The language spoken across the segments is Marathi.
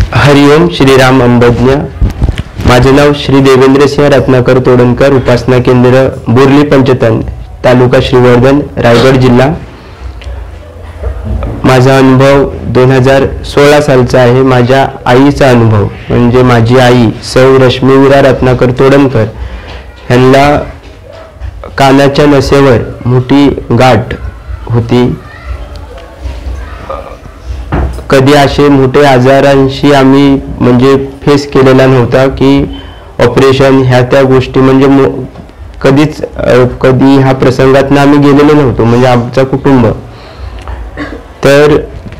हरिओम श्रीराम अंबज्ञ। माझे नाव श्री देवेंद्र सिंह रत्नाकर तोडणकर, उपासना केंद्र बोर्ली पंचतन, तालुका श्रीवर्धन, रायगड जिल्हा। माझा अनुभव 2016 सालचा आहे। माझ्या आईचा अनुभव म्हणजे माझी आई सौ रश्मीवीरा रत्नाकर तोडणकर यांना कानाच्या नसेवर मोठी गाठ होती। कधी असे मोठे आजारांशी आम्ही म्हणजे फेस केलेला नव्हता की ऑपरेशन ह्या त्या गोष्टी म्हणजे कधी ह्या प्रसंगातून आम्ही गेलेलो नव्हतो म्हणजे आमचा कुटुंब। तर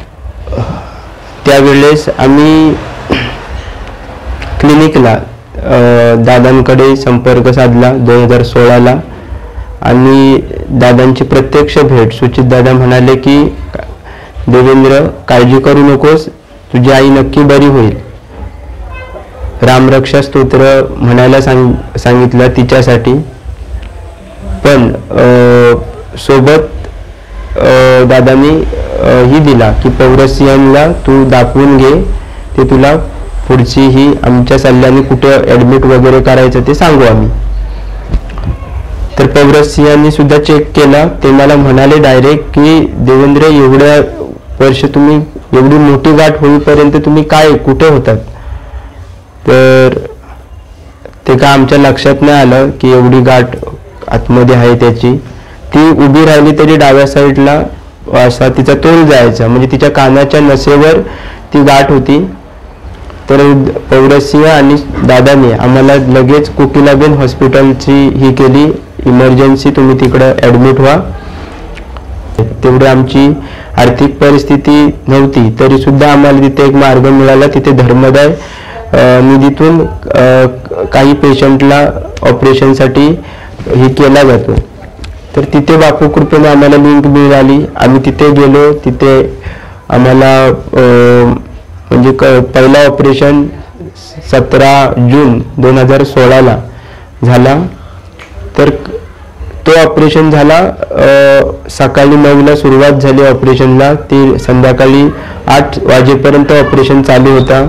त्यावेळेस आम्ही क्लिनिकला दादांकडे संपर्क साधला 2016 ला आणि दादांची प्रत्यक्ष भेट सुचित दादा म्हणाले की देवेंद्र काळजी करू नकोस, तुझी आई नक्की बरी होईल। रामरक्षा स्तोत्र म्हणायला सांगितलं तिच्यासाठी, पण सोबत दादांनी ही दिला की पौरसियांना तू दाखवून घे, ते तुला पुढची ही आमच्या सल्ल्याने कुठे ऍडमिट वगैरे करायचं ते सांगू आम्ही। तर पौरसियांनी सुद्धा चेक केला, ते मला म्हणाले डायरेक्ट की देवेंद्र एवढ्या वर्ष तुम्ही एवढी मोठी गाठ होईपर्यंत तुम्ही काय कुठे होतात। तर ते का आमच्या लक्षात नाही आलं की एवढी गाठ आतमध्ये आहे त्याची। ती उभी राहिली तरी डाव्या साईडला असा तिचा तोल जायचा, म्हणजे तिच्या कानाच्या नसेवर ती गाठ होती। तर पौरसिंह आणि दादाने आम्हाला लगेच कोकिलाबेन हॉस्पिटलची ही केली, इमर्जन्सी तुम्ही तिकडे ऍडमिट व्हा। तेवढी आमची आर्थिक परिस्थिती नव्हती तरी सुद्धा आम्हाला तिथे एक मार्ग मिळाला। तिथे धर्मदाय निधीतून काही पेशंटला ऑपरेशनसाठी हे केला जातो। तर तिथे बापू कृपेने आम्हाला लिंक मिळाली, आम्ही तिथे गेलो। तिथे आम्हाला म्हणजे पहिला ऑपरेशन 17 जून 2016 ला झाला। तर तो ऑपरेशन झाला सकाळी 9 ला सुरुवात झाली ऑपरेशनला, ती संध्याकाळी 8 वाजेपर्यंत ऑपरेशन चालू होता।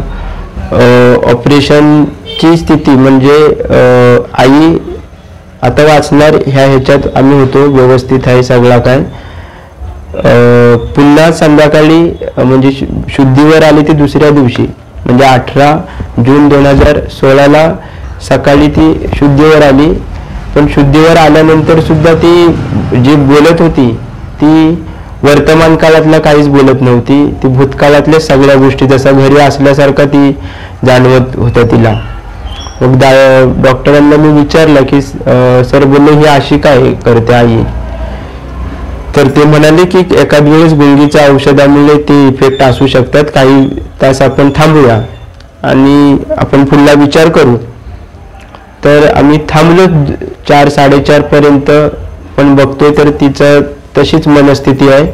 ऑपरेशनची स्थिती म्हणजे आई आता वाचणार ह्याच्यात आम्ही होतो, व्यवस्थित आहे सगळा काय। पुन्हा संध्याकाळी म्हणजे शुद्धीवर आली ती दुसऱ्या दिवशी म्हणजे 18 जून 2016 ला सकाळी ती शुद्धीवर आली। पण शुद्धीवर आल्यानंतर सुद्धा ती जी बोलत होती ती वर्तमान काळातला काहीच बोलत नव्हती, ती भूतकाळातल्या सगळ्या गोष्टी जसा घरी असल्यासारखा ती जाणवत होत्या तिला। मग डॉक्टरांना मी विचारलं की सर बोलले ही अशी काय करते आई। तर ते म्हणाले की एखाद वेळेस गुंगीच्या औषधामुळे ते इफेक्ट असू शकतात, काही तास आपण थांबूया आणि आपण पुन्हा विचार करू। तर आम्ही थांबलो 4-4:30 पर्यंत, पण बघतोय तर तिचं तशीच मनस्थिती आहे।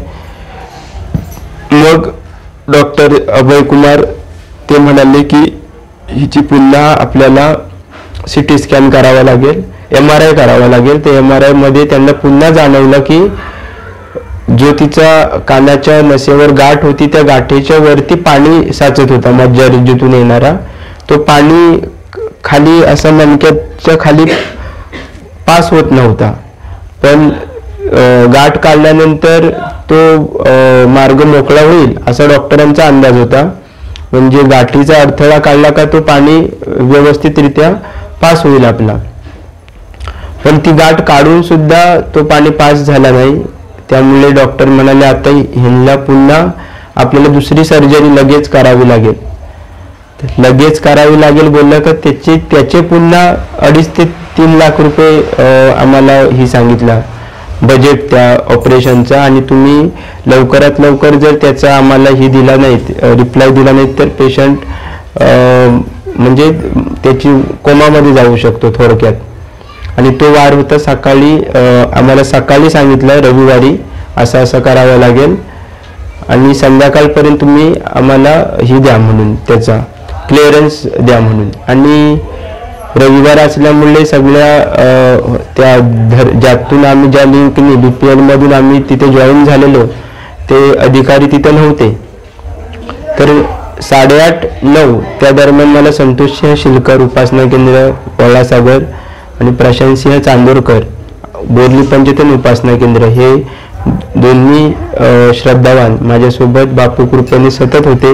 मग डॉक्टर अभय कुमार ते म्हणाले की हिची पुन्हा आपल्याला सिटी स्कॅन करावा लागेल, MRI करावा लागेल। ते MRI मध्ये त्यांना पुन्हा जाणवलं की जो तिचा कानाच्या नसेवर गाठ होती त्या गाठीच्या वरती पाणी साचत होता, मज्जारिजेतून येणारा तो पाणी खाली असं मणक्याच्या खाली पास होत नव्हता। पण गाठ काढल्यानंतर तो मार्ग मोकळा होईल असा डॉक्टरांचा अंदाज होता, म्हणजे गाठीचा अडथळा काढला का तो पाणी व्यवस्थितरित्या पास होईल आपला। पण ती गाठ काढून सुद्धा तो पाणी पास झाला नाही। त्यामुळे डॉक्टर म्हणाले आता ह्यांना पुन्हा आपल्याला दुसरी सर्जरी लगेच करावी लागेल। लगेच करावी लागेल बोललं का त्याचे पुन्हा 2.5 ते 3 लाख रुपये आम्हाला ही सांगितलं बजेट त्या ऑपरेशनचा। आणि तुम्ही लवकरात लवकर जर त्याचा आम्हाला ही दिला नाही, रिप्लाय दिला नाही तर पेशंट म्हणजे त्याची कोमामध्ये जाऊ शकतो थोडक्यात। आणि तो वार होता सकाळी, आम्हाला सकाळी सांगितलं रविवारी असं असं करावं लागेल आणि संध्याकाळपर्यंत तुम्ही आम्हाला ही द्या म्हणून, त्याचा क्लिअरन्स द्या म्हणून। आणि रविवार असल्यामुळे सगळ्या त्या ज्यातून आम्ही ज्या लिंकने BPL मधून आम्ही तिथे जॉईन झालेलो ते अधिकारी तिथे नव्हते। तर 8:30-9 त्या दरम्यान मला संतोषसिंह शिलकर उपासना केंद्र पळासागर आणि प्रशांतसिंह चांदोरकर बोरली पंचतन उपासना केंद्र हे दोन्ही श्रद्धावान माझ्यासोबत बापू कृपेने सतत होते.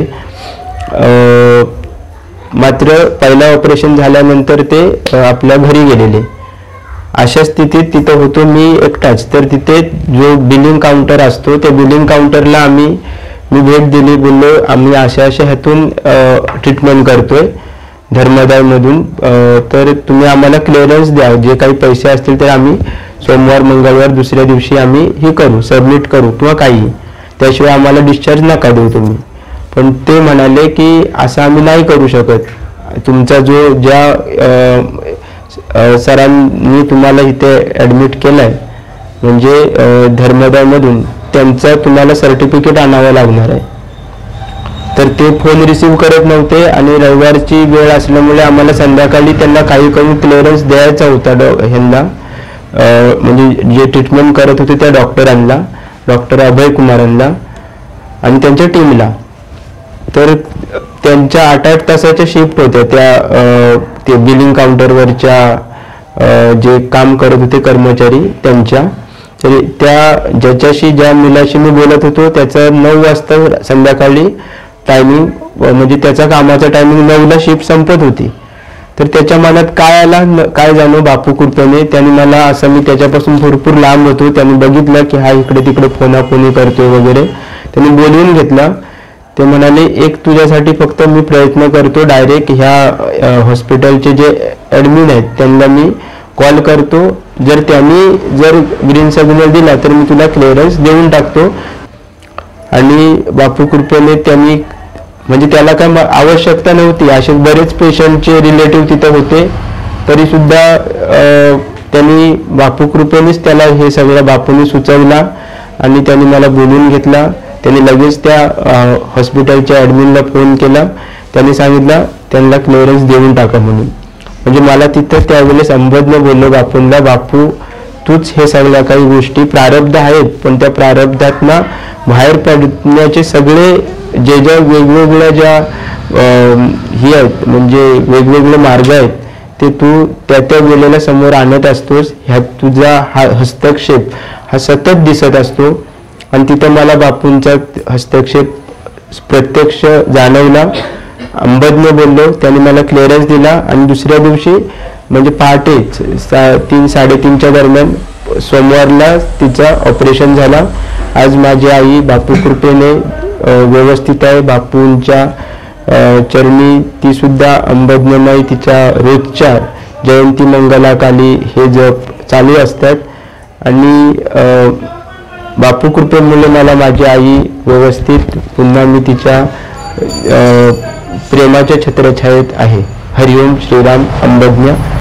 मात्र पहिला ऑपरेशन झाल्यानंतर ते आपल्या घरी गेलेले. अशा स्थितीत तिथं होतो मी एकटाच. तर तिथे जो बिलिंग काउंटर असतो त्या बिलिंग काउंटरला मी भेट दिली. बोललो आम्ही अशा ह्यातून ट्रीटमेंट करतोय धर्मदायमधून, तर तुम्ही आम्हाला क्लिअरन्स द्या. जे काही पैसे असतील ते आम्ही सोमवार मंगळवार दुसऱ्या दिवशी आम्ही हे करू, सबमिट करू किंवा काही, त्याशिवाय आम्हाला डिस्चार्ज नका देऊ तुम्ही. पण ते म्हणाले की असं आम्ही नाही करू शकत. तुमचा जो ज्या सरांनी तुम्हाला इथे ॲडमिट केलं आहे म्हणजे धर्मदायमधून, त्यांचं तुम्हाला सर्टिफिकेट आणावं लागणार आहे. तर ते फोन रिसीव करत नव्हते आणि रविवारची वेळ असल्यामुळे आम्हाला संध्याकाळी त्यांना काही करून क्लिअरन्स द्यायचा होता ह्यांना, म्हणजे जे ट्रीटमेंट करत होते त्या डॉक्टरांना, डॉक्टर अभय कुमारांना आणि त्यांच्या टीमला. तर त्यांच्या 8-8 तासाच्या शिफ्ट होत्या ते बिलिंग काउंटरवरच्या जे काम करत होते कर्मचारी त्यांच्या. तर ज्या मुलाशी मी बोलत होतो त्याचा 9 वाजता संध्याकाळी टायमिंग, म्हणजे त्याचा कामाचा टायमिंग 9ला शिफ्ट संपत होती. तर त्याच्या मनात काय आला काय जाणो बापू कृपेने, त्यांनी मला असं, मी त्याच्यापासून भरपूर लांब होतो, त्यांनी बघितलं की हा इकडे तिकडे फोनाफोनी करतोय वगैरे, त्यांनी बोलवून घेतलं. ते म्हणाले एक तुझ्यासाठी फक्त मी प्रयत्न करतो, डायरेक्ट ह्या हॉस्पिटलचे जे ॲडमिन आहेत त्यांना मी कॉल करतो, जर ग्रीन सिग्नल दिला तर मी तुला क्लिअरन्स देऊन टाकतो. आणि बापू कृपेने त्यांनी, म्हणजे त्याला काय आवश्यकता नव्हती, असे बरेच पेशंटचे रिलेटिव्ह तिथं होते, तरी सुद्धा त्यांनी बापू कृपेनेच त्याला हे सगळं बापूंनी सुचवला आणि त्यांनी मला बोलवून घेतला. त्यांनी लगेच त्या हॉस्पिटलच्या ॲडमिनला फोन केला. त्यांनी सांगितलं त्यांना क्लिअरन्स देऊन टाका म्हणून. म्हणजे मला तिथं त्यावेळेस अंबदनं बोललो बापूंना, बापू तूच हे सगळ्या काही गोष्टी प्रारब्ध आहेत, पण त्या प्रारब्धातनं बाहेर पडण्याचे सगळे जे वेगवेगळ्या ज्या ही आहेत, म्हणजे वेगवेगळे मार्ग आहेत, ते तू त्या वेळेला समोर आणत असतोस. ह्यात तुझा हा हस्तक्षेप हा सतत दिसत असतो. आणि तिथं मला बापूंचा हस्तक्षेप प्रत्यक्ष जाणवला. अंबदने बोललो, त्यांनी मला क्लिअरन्स दिला आणि दुसऱ्या दिवशी म्हणजे पहाटेच 3-3:30च्या दरम्यान सोमवारला तिचा ऑपरेशन झाला. आज माझी आई बापू कृपेने व्यवस्थित आहे. बापूंच्या चरणी ती सुद्धा अंबदनेमाई तिच्या रोजच्या जयंती मंगलाकाली हे जप चालू असतात. आणि बापू कृपेमुळे मला माझी आई व्यवस्थित पुन्हा मी तिच्या प्रेमाच्या छत्रछायेत आहे. हरिओम श्रीराम अंबज्ञ.